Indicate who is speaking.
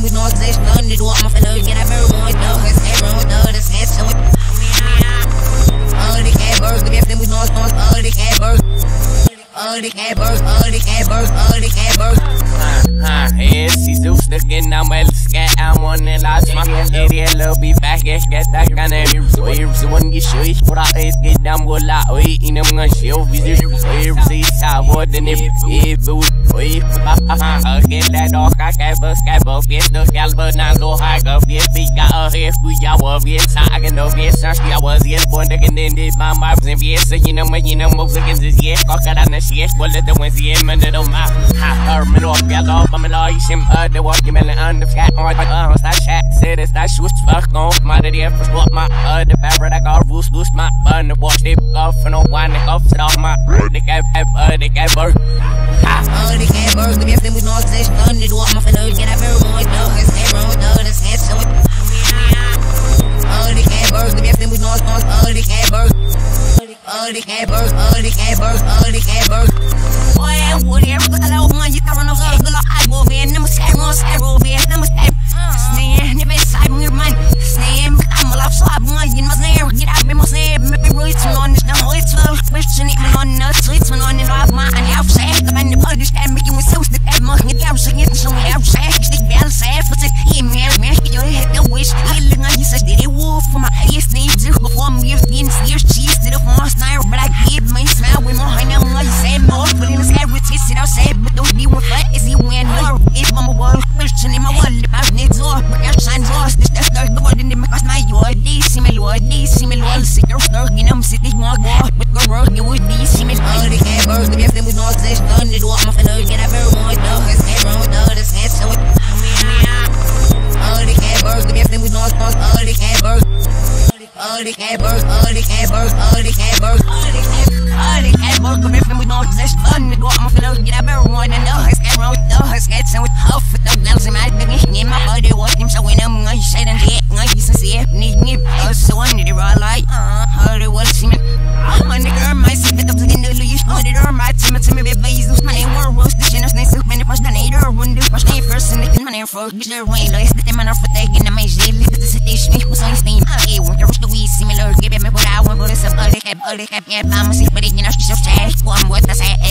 Speaker 1: them with no exist, none to do what my fellow get a very one, no, it's everyone, no, this is so. All the cat birds, give them with no stones, all the cat birds. All the cat birds, all the cat birds, all the cat birds.
Speaker 2: She's still sticking out my scat. I'm one and lost my idiot little be back. Get that kind of heroes. So when you show it, what I get down with la. In a man show visit. See, I would then if get that dog. I can't bust, get the caliber, not go high. Go get big, got a head. We got what we I can know yes, I was yes, born to get in this. My mouth and yes, so you know, most against this yes. Cock out on the shit, well, let the ones here, man, they don't mind. Her men off, get off, I'm an eye, shim, the walking man, and the cat on my that chat, said it's that shoes, fuck off, my idea for what my the fabric I got rules, loose my bun, the wash they off, and no one, they off, off my the cat, the cat bird.
Speaker 1: All the cat birds, the best thing with no exist, none to do what my fellow get a very one, no, it's everyone, no, this is so. All the cat birds, the best thing with no stones, all the cat birds. All the cat birds, all the cat birds, all the cat birds. Boy, I would hear the hello, man, you can't run off, I will be in the sky, I will be in the sky. Snare, never side me, man. Snare, I'm a love, so I'm in my snare. Get out of my snare, maybe really turn on this now. It's well, question it on the streets, when on it off my and outside. The man, the body stand making with so stick at my head, I'm singing some outside. Stick down, say, but it's him, man, you hit the wish. Healing on you, said, did it wolf for my highest name, too. Before me, you've been years, cheese to the first night, but I give my smile with more. I know what you say, more, but in his head, with it, I'll say, but don't be one fight, is he win more? If I'm a wall, question in my wall, about it, so, but your signs lost, this the start, the word in the because my yard, DC, my lord, sick, you're stuck in them, city, walk, but go work, you would be, see me, all the cat birds, the best thing with no exist, none to do what my fellow get a very one, no, it's everyone, no, this is so. All the cat birds, the best thing with no stones, all the cat birds. All the cat birds, all the cat birds, all the cat birds. All the cat birds, the best thing with no exist, none to do what my fellow get a very one, and no, it's everyone, no, it's cat, so with half of the bells in my digging, in my body, walking, so when I'm going to say that, I used to see it, need so I need it all like, how they will see me. I'm a nigga, my secret of the illusion, how they are my team, to me, baby, lose my name, war, roast, the chin of snakes, when it was the nader, when the first name first, and the money for the rain, like the man of the day, in the maze, the citation, was on steam, I want to rush the weed, similar, give me what I want, but it's a bullet, yeah, I'm a sick, but you know, she's so sad, one word, I say,